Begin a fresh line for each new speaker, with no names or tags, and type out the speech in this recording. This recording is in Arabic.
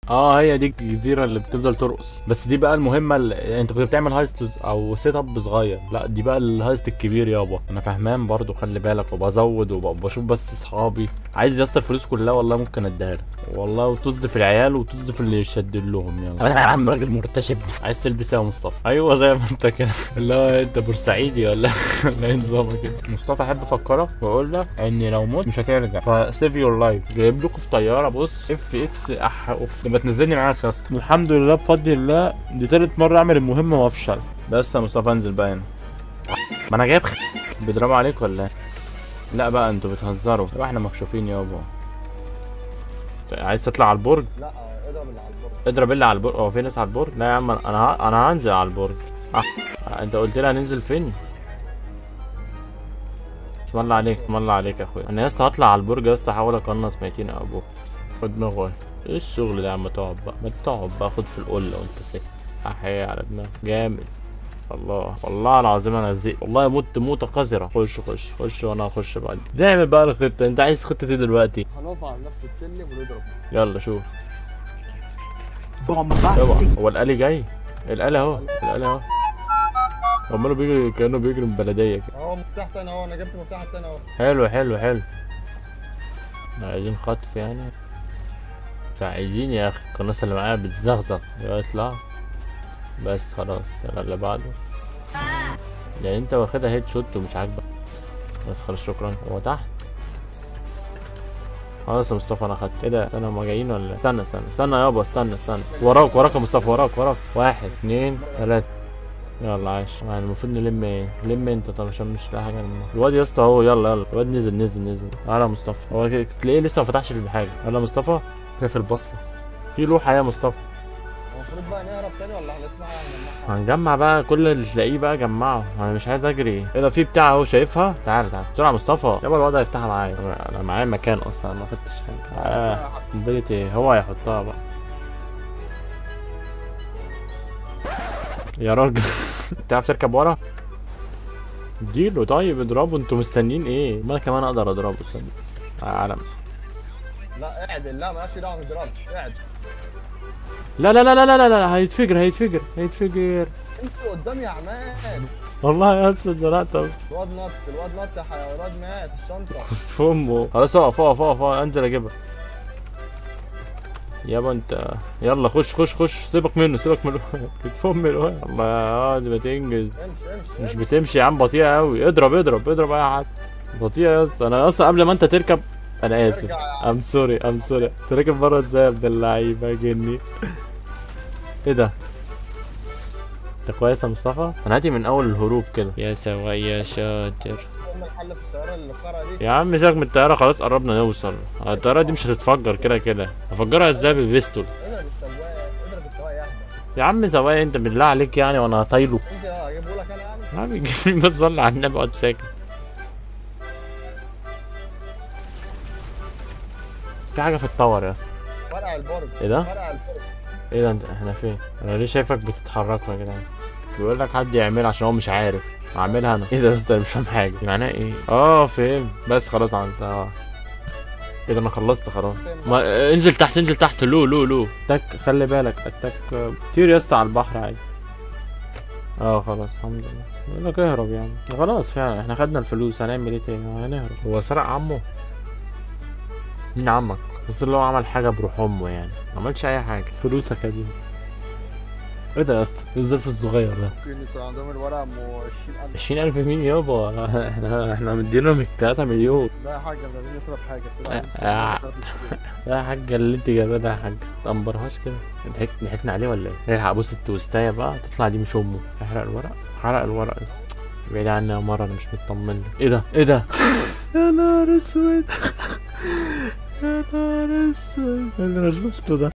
هي دي الجزيره اللي بتفضل ترقص، بس دي بقى المهمه اللي انت كنت بتعمل هايست او سيت اب صغير، لا دي بقى الهايست الكبير يابا. انا فاهمان برضو، خلي بالك، وبزود وبشوف بس اصحابي. عايز يا اسطى الفلوس كلها والله ممكن اديها لك والله، وتصدف العيال وتصدف اللي يشد لهم. يلا انا يا عم راجل مرتشب. عايز تلبس ايه يا مصطفى؟ ايوه زي ما انت كده، اللي هو انت بورسعيدي ولا ولا ايه نظامك كده؟ مصطفى احب افكرك واقول لك ان لو مت مش هترجع، فسيف يور لايف. جايب لكم في طياره بص اف اكس اوف، لما تنزلني معاك يا اسطى. الحمد لله بفضل الله دي تالت مره اعمل المهمه وافشل. بس يا مصطفى انزل بقى هنا. ما انا جايب بيضربوا عليك ولا ايه؟ لا بقى انتوا بتهزروا يبقى احنا مكشوفين يابا. عايز تطلع على البرج؟
لا اضرب اللي على البرج.
اضرب اللي على البرج. هو في ناس على البرج؟ لا يا عم انا هنزل على البرج. انت قلت لي هننزل فين؟ اسم الله عليك، اسم الله عليك يا اخويا. انا يا اسطى هطلع على البرج يا اسطى، احاول اقنص ميتين يا ابوك. خد دماغه. ايه الشغل ده يا عم؟ تقعد بقى، ما تقعد بقى، خد في القله وانت ساكت. احيي على دماغك جامد. الله والله العظيم انا زهقت والله، مت موته قذره. خش وانا هخش بعد. نعمل بقى الخطه. انت عايز خطه ايه دلوقتي؟
هنقف على نفس السلم ونضرب.
يلا شوف. هو الالي جاي. الالي اهو، الالي اهو. عماله بيجري كانه بيجري من بلديه كده.
اهو مفتاح تاني اهو، انا جبت مفتاح تاني اهو.
حلو. عايزين خطف يعني؟ مش عايزين يا اخي، القناصه اللي معايا بتزغزغ. يطلع بس خلاص. يلا اللي بعده. يعني انت واخدها هيد شوت ومش عاجبك بس خلاص شكرا. هو تحت خلاص يا مصطفى. انا خدت. ايه ده؟ استنى هما جايين ولا؟ استنى يابا، استنى. وراك يا مصطفى، وراك. 1 2 3. يلا عايش. يعني المفروض نلم ايه؟ لم انت طب عشان مش لاقي حاجه نلمها. الواد يا اسطى اهو. يلا الواد نزل. تعالى يا مصطفى. هو تلاقيه لسه ما فتحش الحاجه. يلا يا مصطفى. كيف البصه في لوحه يا مصطفى.
المفروض بقى نهرب تاني ولا هنطلع
هنجمع بقى كل اللي تلاقيه بقى جمعه. انا مش عايز اجري. ايه ده؟ في بتاع اهو شايفها. تعال بسرعه يا مصطفى. يابا الواد هيفتحها معايا. انا معايا مكان اصلا ما خدتش حاجه. قنبله ايه؟ هو هيحطها بقى يا راجل. تعرف تركب ورا؟ اديله. طيب اضربه. انتوا مستنيين ايه؟ ما انا كمان اقدر اضربه تصدق. علم.
لا اعدل. لا مالكش دعوه، ما تضربش. اعدل.
لا هيتفجر.
انتوا قدامي يا عماد.
والله يا اسطى اتزنقت.
الواد نط يا الواد مات الشنطه.
في امه. خلاص اقف انزل اجيبها. يابا انت. يلا خش. سيبك منه. كتف امي الواد. الله دي بتنجز.
امشي.
مش بتمشي يا عم، بطيئه قوي. اضرب اي حد. بطيئه يا اسطى. انا اصلا قبل ما انت تركب. انا اسف. ام سوري. تركب بره ازاي يا ابن اللعيبه جني؟ ايه ده؟ انت كويس يا مصطفى؟ انا هاتي من اول الهروب كده. يا سواق يا شاطر.
الحل في الطياره اللي خرا دي.
يا عم سيبك من الطياره، خلاص قربنا نوصل. الطياره دي مش هتتفجر كده. هفجرها ازاي؟ ببيستول.
اضرب السواق يا احمد.
يا عم سواق انت بالله عليك يعني، وانا هطايله.
انت هجيبه لك انا يعني.
يا عم جيبني بس صلي على النبي اقعد ساكت. في حاجه في التاور يا اسطى.
فرع البرج.
ايه ده؟ ايه ده؟ احنا فين؟ انا ليه شايفك بتتحركوا يا جدعان؟ بيقول لك حد يعملها عشان هو مش عارف. هعملها انا. ايه ده يا اسطى؟ انا مش فاهم حاجه. معناها ايه؟ فهمت. بس خلاص عملتها. ايه ده؟ انا خلصت خلاص. ما انزل تحت. لو تك. خلي بالك التك. طير يا اسطى على البحر عادي. خلاص الحمد لله. بيقول لك اهرب يعني. خلاص فعلا احنا خدنا الفلوس. هنعمل ايه تاني؟ هنهرب. هو سرق عمه؟ مين عمك؟ بس اللي هو عمل حاجه بروح امه يعني، ما عملش اي حاجه. فلوسك يا دي. ايه ده يا اسطى؟ ايه الظرف الصغير ده؟
ممكن يكون عندهم الورق 20,000.
20,000 مين يابا؟ احنا مدينهم 3 مليون.
لا يا حاجه احنا عايزين نشرب حاجه.
لا يا حاجه اللي انت جايبها يا حاجه تنبرهاش كده. ضحكنا عليه ولا ايه؟ الحق بص التوستايه بقى تطلع دي مش امه. حرق الورق يا اسطى. بعيد عني يا مره، انا مش مطمن له. ايه ده؟ يا نهار اسود. اللي انا شفته ده.